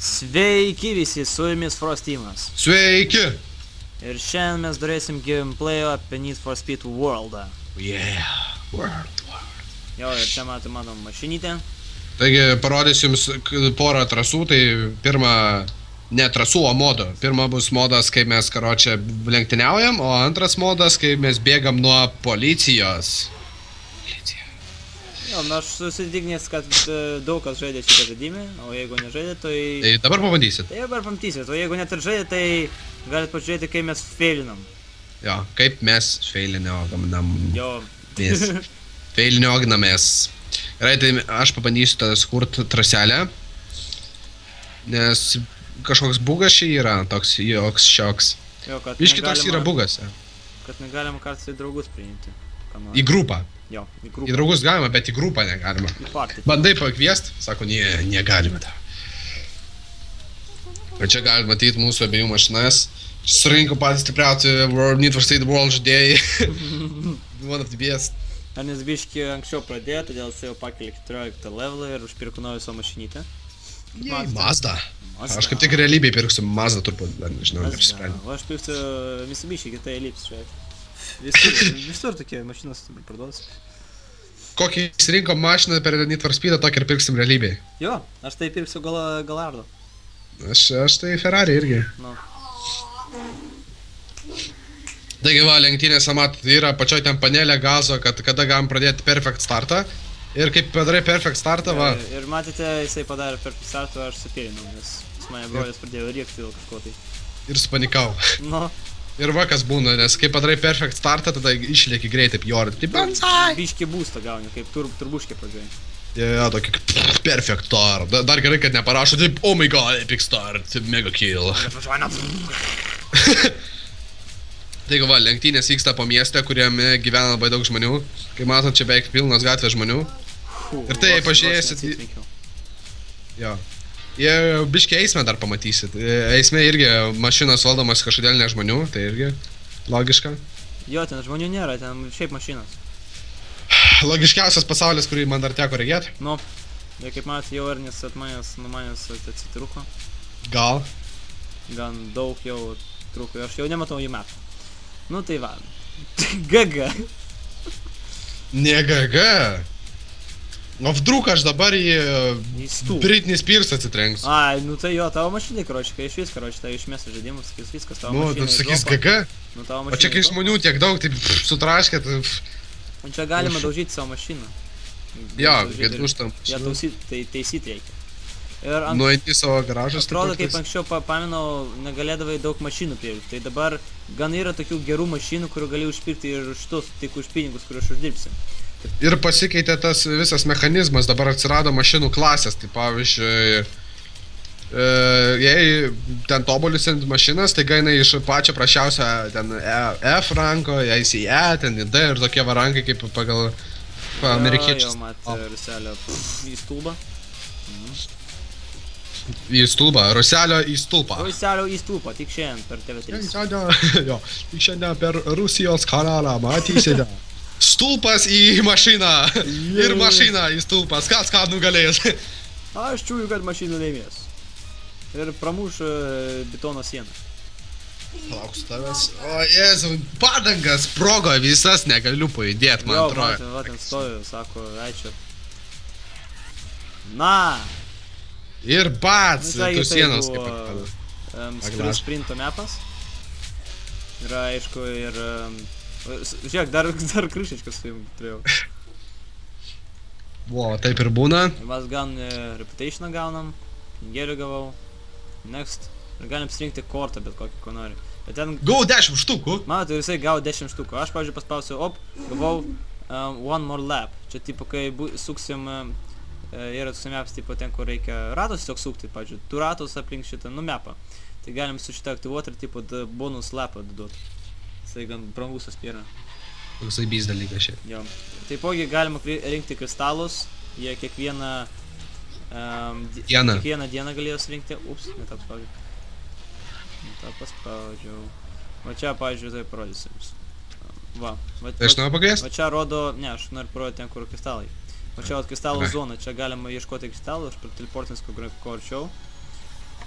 Sveiki visi, su jumis Frostymas. Sveiki! Ir šiandien mes turėsim gameplayo apie Need for Speed Worldą. Yeah, World. Jo, ir čia matom mašinytę. Taigi parodysiu jums porą trasų, tai pirma, ne trasų, o modo. Pirma bus modas, kai mes karočią lenktyniaujam, o antras modas, kai mes bėgam nuo policijos. Jo, aš susitikinęs, kad daug kas žaidė šitą žaidimą, o jeigu nežaidė, tai... Tai dabar pabandysit. Tai dabar pamatysit, o jeigu net ir žaidė, tai galit pažiūrėti, kaip mes feilinam. Jo, kaip mes feiliniogam. Jo. Mes feiliniognamės. Gerai, tai aš pabandysiu tada sukurti traselę. Nes kažkoks bugas čia yra, toks joks šioks. Jo, kad Biški toks yra bugas. Kad negalima kartais į draugus priimti. Į grupą. Jo, į Į grupą. draugus galima, bet į grupą negalima. Į partį. Bandai pakviest, sako, negalima. O čia galima matyti mūsų abiejų mašinas. Surinko patys stipriausi Need for Speed World žaidėjai. One of the best. Ar nes biški anksčiau pradėjo, todėl jis jau pakelia 14 levelą ir užpirko naują savo mašinytę. Mazda. Aš kaip tik realybėj pirksiu Mazda turbūt, dar nežinau, neapsisprendžiu. O aš pirksiu Mitsubishi kitai Ellipse, žiūrėk. Visur tokie mašinos parduodas. Kokį išsirinko mašiną per Need for Speedą, tokį ir pirksim realybėj. Jo, aš tai pirksiu Galardo. Aš tai Ferrari irgi. Nu. Taigi va, lenktynėse matot, yra pačioj ten panelė gazo, kad kada galim pradėti perfect startą. Ir kaip padarai perfect startą, va. Ir matėte, jisai padarė perfect startą, aš supėrinau, nes mane brolis pradėjo rėkti dėl kažko tai. Ir supanikau. Nu. Ir va kas būna, nes kai padarai perfect startą, tada išlieki greitai pjorti. Tai banzai! Biški boostą gauni, kaip turbuškė pradžioj. Ja, tokį perfect start. Dar gerai, kad neparašo, taip, oh my god, epic start, mega kill. Taigi va, lenktynės vyksta po miestę, kuriame gyvena labai daug žmonių. Kaip matot, čia beveik pilnas gatvės žmonių. Ir tai, jei pažiūrėsit... Jo. Jei biškį eismę dar pamatysit. Eisme irgi mašinos valdomas kažkodėl ne žmonių, tai irgi logiška. Jo, ten žmonių nėra, ten šiaip mašinos. Logiškiausias pasaulis, kurį man dar teko regėti. Nu, ir kaip matot, jau Ernis numanęs atsitruko. Gal. Gan daug jau truko, aš jau nematau jį metų. Nu tai va. GG. Ne GG. O vdruk aš dabar į Britney Spears atsitrenksiu. Ai, nu tai jo, tavo mašinai, karoči, kai išvis, karoči, tai išmės žaidimus, sakys viskas, tavo mašinai. Nu, tu sakys GG? Nu, tavo mašinai. O čia kai žmonių tiek daug, taip sutraškė, tai... O čia galima daužyti savo mašiną. Jo, kad užtam. Ja, taisyti reikia. Nueiti savo garažas. Atrodo, kaip anksčiau paminau, negalėdavai daug mašinų pirkti. Tai dabar gan yra tokių gerų mašinų, kurių gali užpirkti ir šitus, tik už pinigus, kuriuos uždirbsi. Ir pasikeitė tas visas mechanizmas, dabar atsirado mašinų klasės, tai pavyzdžiui, jei ten tobulinsit mašinas, tai gaina iš pačio prašiausio ten F ranko, jei į E, ten į D ir tokie varankai kaip pagal amerikiečius. Jo, matė, Ruselio į stulbą. Į stulbą, Ruselio į stulpą. Ruselio į stulpą, tik šiandien per TV3. Jo, tik šiandien per Rusijos kanalą matysite. Stulpas į mašiną ir mašina į stulpas, kas ką nugalės. Aš čiūju, kad mašina laimės. Ir pramuš betono sieną. Lauks tavęs. O Jėzau, padangas sprogo visas, negaliu pajudėti, man atrodo. Jo, va ten stoju, sako, aičia. Na! Ir bats, tu sienos kaip atpada. Sprinto mapas. Ir aišku, ir... Žiūrėk, dar kryšiškas su jum turėjau. Vo, taip ir būna. Mes gan reputationą gaunam, gėlių gavau, next. Ir galim pasirinkti kortą, bet kokį, ko nori. Bet ten... Gavau 10 štukų. Matote, jisai gavo 10 štukų. Aš, pavyzdžiui, paspausiu, gavau one more lap. Čia, tipo, kai suksim, yra toks maps, tipo, ten, kur reikia ratus tiesiog sukti, pavyzdžiui, tu ratus aplink šitą, mapą. Tai galim su šitą aktyvuoti ir, tipo, bonus lapą duoti. Tai gan brangus aspira. Toksai bys dalykas šiaip. Jo. Taipogi galima rinkti kristalus. Jie kiekvieną dieną galėjo surinkti. Ups, ne tą paspaudžiau. Ne tą paspaudžiau. Va čia, pavyzdžiui, tai parodysiu jums. Va. Tai aš noriu pakviesti? Va čia rodo, ne, aš noriu parodyti ten, kur kristalai. Va čia kristalų zona. Čia galima ieškoti kristalų, aš teleportins kuo arčiau.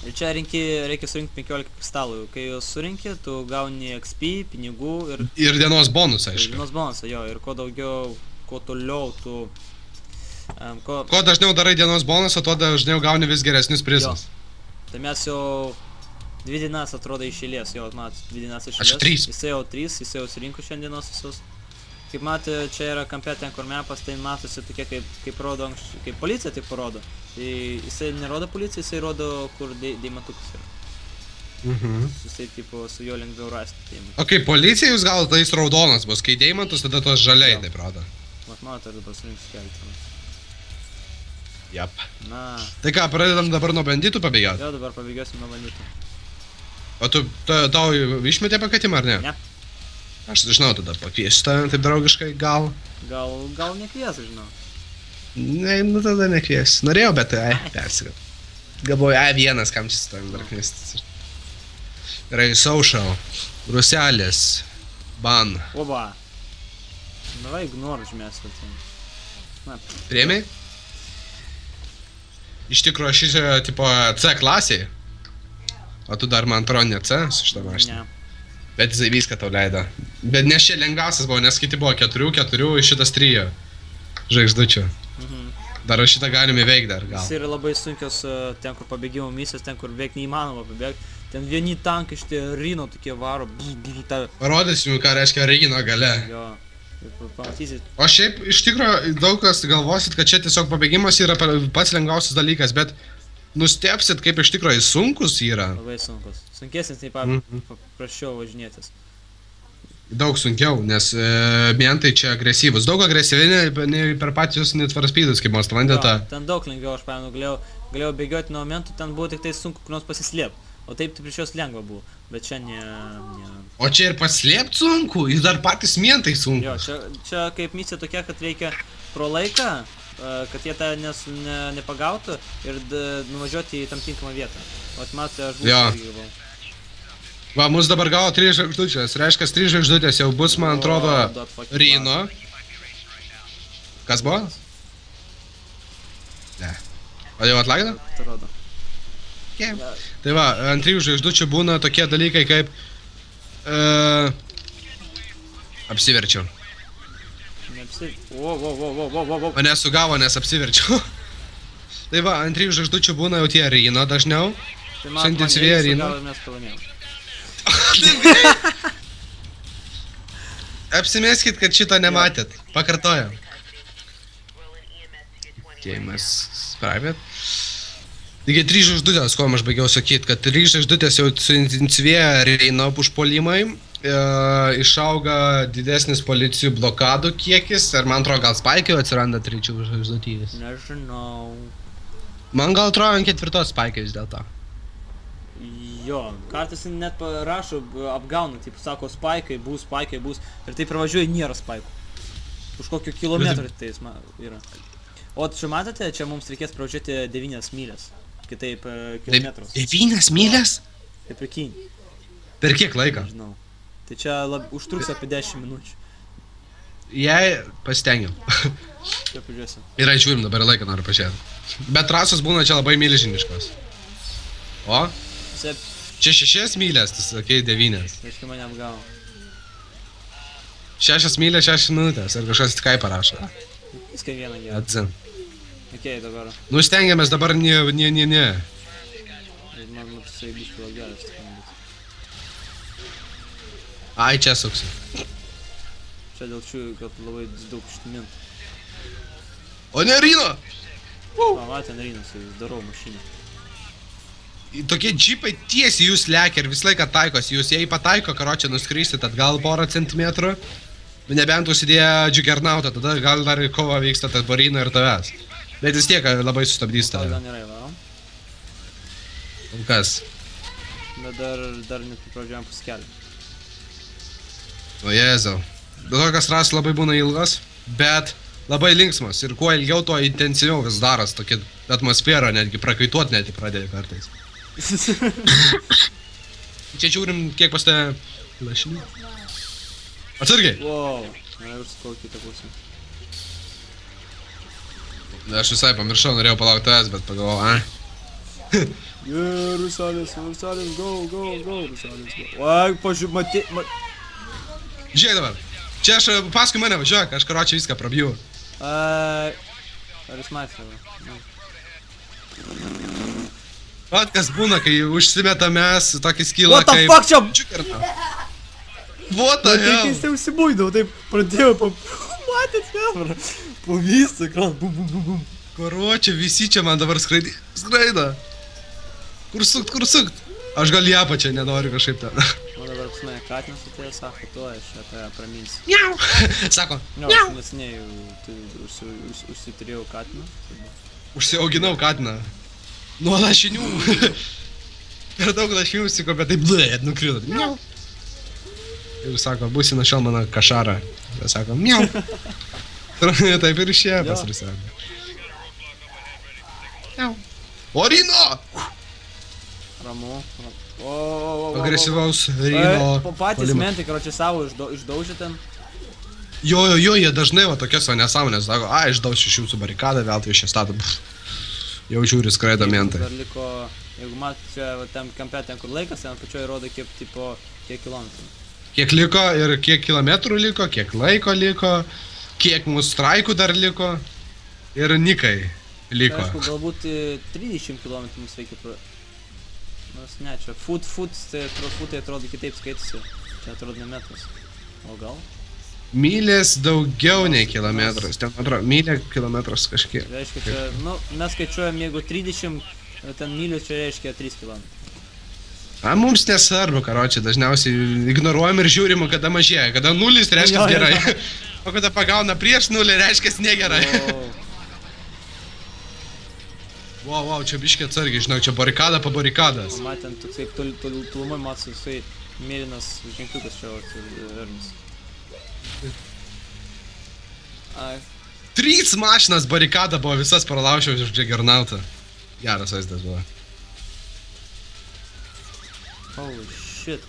Ir čia reikia surinkti 15 kristalų. Kai jūs surinki, tu gauni XP, pinigų ir... Ir dienos bonusą, aišku. Ir dienos bonusą, jo. Ir kuo daugiau, kuo toliau tu... Kuo dažniau darai dienos bonusą, tuo dažniau gauni vis geresnius prizus. Tai mes jau 2 dienas atrodo išėlės, jo, mat, 2 dienas išėlės. Aš 3. Jisai jau 3, jisai jau surinko šiandienos visus. Kaip matė, čia yra kampe ten kur mapas, tai matosi tokie kaip rodo anksčiau, kaip policija taip parodo. Tai jisai nerodo policija, jisai rodo, kur deimantukas yra. Jisai tipo su juo lengviau rasti. O kai policija jūs gal tais raudonas bus, kai deimantus, tada tos žaliai taip rodo. Matote, dabar surinksiu keletą. Jap. Na. Tai ką, pradedam dabar nuo bandytų pabėgioti? Jo, dabar pabėgiosim nuo bandytų. O tau išmetė pakvietimą, ar ne? Ne. Aš žinau, tada pakviesiu tave, taip draugiškai, gal. Gal nekviesiu, žinau. Ne, nu tada nekviesiu. Norėjau, bet persigau. Galvoju, vienas, kam čia su tavim dar kviestis. Gerai, social, ruselės, ban. Oba. Davai ignore užmės, na. Priėmei? Iš tikrųjų, aš čia, tipo, C klasėje. O tu dar, man atrodo, ne C su šitą mašiną. Ne. Bet jisai viską tau leido. Bet nes čia lengviausias buvo, nes kiti buvo 4, šitas 3 žvaigždučių. Dar šitą galime įveikti dar, gal. Jis yra labai sunkios ten, kur pabėgimo misijos, ten, kur beveik neįmanoma pabėgti. Ten vieni tankai šitie Rino tokie varo, Parodysiu, ką reiškia Rino gale. Jo. Pamatysit. O šiaip, iš tikrųjų, daug kas galvosit, kad čia tiesiog pabėgimas yra pats lengviausias dalykas, bet nustebsit, kaip iš tikrųjų sunkus yra. Labai sunkus. Sunkesnis nei paprasčiau važinėtis. Daug sunkiau, nes mentai čia agresyvus. Daug agresyviai nei per patys Need for Speedus, kaip Most Wanted. Ten daug lengviau, aš paėmiau, galėjau bėgioti nuo momentų, ten buvo tik tai sunku kur nors pasislėpti. O taip prieš juos lengva buvo, bet čia ne... O čia ir paslėpti sunku, ir dar patys mentai sunku. Jo, čia kaip misija tokia, kad reikia pro laiką, kad jie tą nepagautų ir nuvažiuoti į tam tinkamą vietą. O matė, aš būsiu gyvau. Va, mus dabar gavo 3 žvaigždutės, reiškia 3 žvaigždutės jau bus, man atrodo, Rino. Kas buvo? Ne. O jau atlagino? Atrodo. Tai va, ant 3 žvaigždučių būna tokie dalykai kaip... Apsiverčiau. Mane sugavo, nes apsiverčiau. Tai va, ant 3 žvaigždučių būna jau tie Rino dažniau. Tai intensyvėja Rino. Apsimeskit, kad šito nematėt. Pakartojam. Tikėjimas private. Taigi 3 žvaigždutės, ko aš baigiau sakyti, kad 3 žvaigždutės jau suintensyvėja Rino užpuolimai, išauga didesnis policijų blokadų kiekis, ir man atrodo gal spaikių atsiranda 3 žvaigždutės. Nežinau. Man gal atrodo ant 4 spaikių vis dėl to. Jo, kartais net parašo, apgauna, taip sako spaikai bus, ir taip pravažiuoja nėra spaikų. Už kokio kilometrų tai yra. O čia matote, čia mums reikės pravažiuoti 9 mylės. Kitaip kilometrus. 9 mylės? Kaip ir Kinį. Per kiek laiką? Žinau. Tai čia užtruks apie 10 minučių. Jei pasitengiam. Čia pažiūrėsim. Ir žiūrim dabar laiką noriu pažiūrėti. Bet trasos būna čia labai milžiniškos. O? Čia 6 mylės, tu sakei 9. Aiškiai mane apgavo. 6 mylės, 6 minutės. Ar kažkas tik parašo? Viskai vieną gerą. Atzin. Okei, dabar. Nu stengiamės dabar ne. Man pusai biškį lagelis. Ai, čia suksiu. Čia dėl šių, kad labai daug štimint. O ne, Rino! Matė, Rinas, darau mašiną. Tokie džipai tiesiai jūs lekia ir visą laiką taikos. Jūs jei pataiko, karočią nuskrisit atgal porą centimetrų. Nebent užsidėję Juggernautą, tada gal dar kova vyksta tarp Rino ir tavęs. Bet vis tiek labai sustabdys tave. Gal nėra, va? Kas? Bet dar net pradžiojam pasikeliu. O Jėzau. Dėl to, kas ras labai būna ilgas, bet labai linksmas. Ir kuo ilgiau, tuo intensyviau vis daras. Tokia atmosfera netgi prakaituot netgi pradėjo kartais. Čia žiūrim, kiek pas tave lašinių. Atsargiai! Wow, na ir sakau kitą pusę. Aš visai pamiršau, norėjau palaukti tavęs, bet pagalvojau, Yeah, Rusalis, go, Rusalis, go. Ai, pažiūrėk, matė... Žiūrėk dabar. Čia aš paskui mane važiuok, aš karočią viską prabijau. Ar jūs matėte? Vat kas būna, kai užsimeta mes tokį skylą What the kaip... fuck čia? What the Tai hell? keistai užsibūdavau, taip pradėjau matėt, nebra. Po visą ekran, bum. Karočią, visi čia man dabar skraido. Kur sukt? Aš gal į apačią nenoriu kažkaip ten. O dabar pas mane katinas atėjo, sako, tu aš apie praminsiu. Miau. Sako, miau. Nesiniai užsiturėjau katiną. Užsiauginau katiną. Nuo lašinių. Per daug lašinių užsikopė, taip blėt, nukrito. Miau. Ir sako, būsi nuo šiol mano kašarą. Ir sako, miau. Taip ir išėjo pas Rusėlį. Miau. Orino! Ramu. Agresyvaus Rino. Patys mentai, karočią savo išdaužė ten. Jo, jie dažnai va tokias va nesąmonės sako, išdauš iš jūsų barikadą, vėl tai iš čia stato. Jau žiūri skraido mentai. Dar liko, jeigu matot čia tam kampe ten kur laikas, ten pačioje rodo kiek kilometrų. Kiek liko ir kiek kilometrų liko, kiek laiko liko, kiek mūsų straikų dar liko ir nikai liko. Aišku, galbūt 30 km mums reikia nors ne, čia futai atrodo kitaip skaitosi, čia atrodo ne metras, o gal? Mylės daugiau nei kilometras, ten atrodo, mylė kilometras kažkiek. Reiškia čia, nu, mes skaičiuojam, jeigu 30, ten mylių čia reiškia 3 km. Mums nesvarbu, karočią, dažniausiai ignoruojam ir žiūrim, kada mažėja, kada 0 reiškia gerai, o kada pagauna prieš 0 reiškia negerai. Wow, čia biškiai atsargiai, žinau, čia barikada po barikadas. Matant, toksai tolumai matau, toksai mėlynas ženkliukas čia vernis. 3 mašinas barikada buvo, visas pralaušiau už Juggernautą. Geras vaizdas buvo. Holy shit.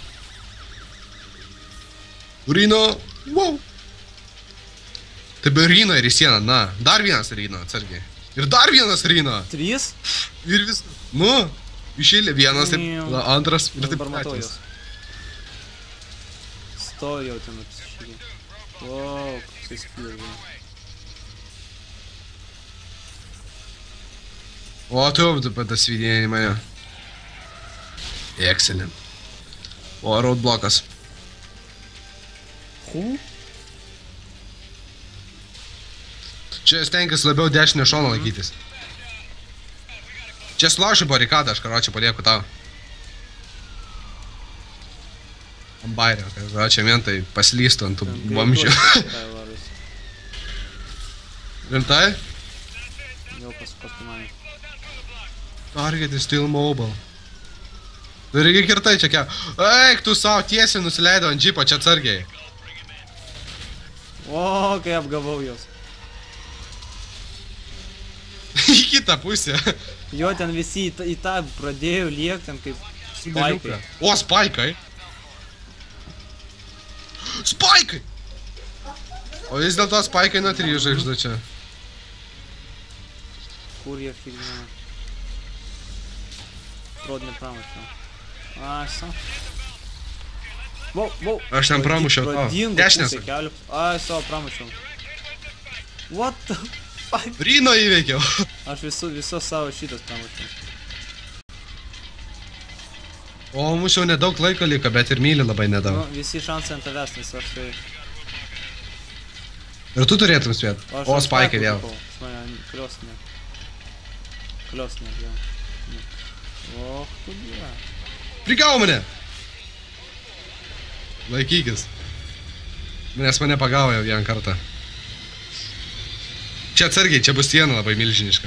Rino, wow. Tai be Rino ir į sieną, na, dar vienas Rino, atsargiai. Ir dar vienas Rino. 3? Ir vis... Nu, išėlė vienas, taip, antras ir taip patys. Stojau ten apsišykė. Wow, koksai spilvė. O, tu patas vidėjai mane. Excellent. O, roadblockas. Čia stenkis labiau dešinio šono laikytis. Čia sulaušiu barikadą, aš karočią palieku tau. Ambairio, karočią mentai paslystų ant tų vamzdžių. Rimtai? Jau paskui mane. Target is still mobile. Tu reikia kirtai čia kel. Eik, tu savo tiesiai nusileido ant džipo, čia atsargiai. O, kai apgavau jos. Į kitą pusę. Jo, ten visi į tą pradėjo liekti, ten kaip spaikai. O, spaikai? Spaikai! O vis dėlto spaikai nuo 3 žvaigždų čia. Kur jie filmina? Atrodo nepramušiau. Wow. Aš ten pramušiau tau. Dešinės. Savo pramušiau. What the fuck? Rino įveikiau. Aš visos savo šitas pramušiau. O, mūsų jau nedaug laiko liko, bet ir myli labai nedaug. Nu, visi šansai ant tavęs, nes aš tai... Ir tu turėtum spėt. O, spaikai vėl. Kliosnė. Kliosnė, vėl. O, kudė. Prigavo mane! Laikykis. Nes mane pagavo jau vieną kartą. Čia atsargiai, čia bus siena labai milžiniška.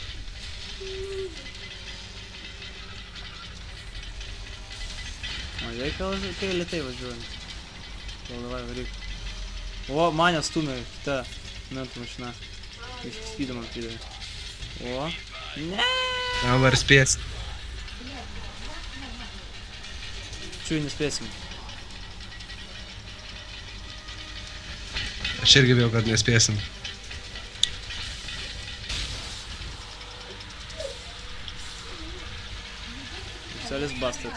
O, kai lėtai važiuojant. Gal davai varyk. O, mane stumė kita mentų mašina. Iš spydą man pridavė. O, ne. Na, var spės. Čiui nespėsim. Aš irgi bijau, kad nespėsim. Celis busted.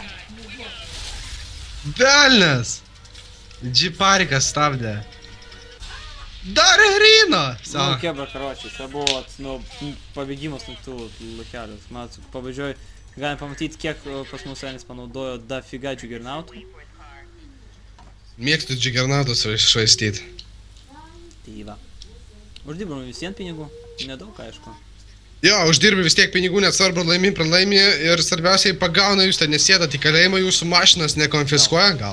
Velnes! Džiparikas stabdė. Dar Rino! Nu, kebra, karočiai, čia buvo, nu, pabėgimas nuo tų lochelių. Matot, pabaigioj, galim pamatyti, kiek pas mus Enis panaudojo dafiga džiugernautų. Mėgstu džiugernautus švaistyti. Tai va. Uždirbame visiems pinigų, nedaug, aišku. Jo, uždirbi vis tiek pinigų, net svarbu pralaimi ir svarbiausiai pagauna jūs, tai nesėdat į kalėjimą, jūsų mašinas nekonfiskuoja, gal.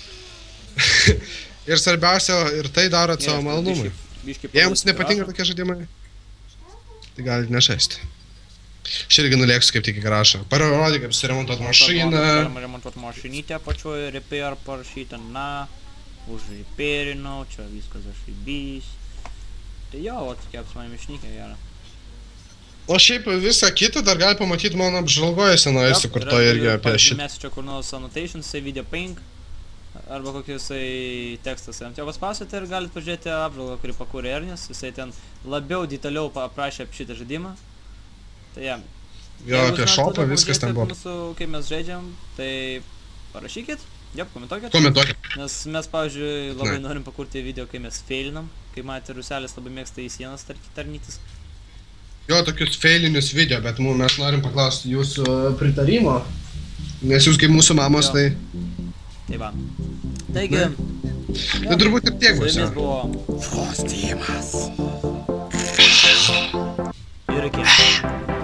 Ir svarbiausia, ir tai darot savo malonumui. Jei jums nepatinka tokie žaidimai, tai galite nežaisti. Aš irgi nulėksiu kaip tik į garažą. Parodyk, kaip suremontuot mašiną. Remontuot mašinytę pačioj, repair parašyta, na, užrepairinau, čia viskas aš įbys. Tai jo, o tokia apsmanė mišnikė gera. O šiaip visą kitą dar gali pamatyti mano apžvalgoje senoje sukurtoje irgi apie šitą. Mes čia kur nors annotations, video ping, arba kokiusai tekstas ant jo paspausit ir galit pažiūrėti apžvalgą, kurį pakūrė Ernis. Jisai ten labiau detaliau aprašė apie šitą žaidimą. Tai jam. Jo, apie shopą viskas ten buvo. Mūsų, kai mes žaidžiam, tai parašykit, komentuokit. Komentuokit. Nes mes, pavyzdžiui, labai norim pakurti video, kai mes failinam. Kai matė, Ruselis labai mėgsta į sienas tarnytis. Jo, tokius failinius video, bet mes norim paklausti jūsų pritarimo. Nes jūs kaip mūsų mamos, tai... Tai va. Taigi... Tai turbūt ir tiek bus. Su jumis buvo... Frostymas. Ir iki.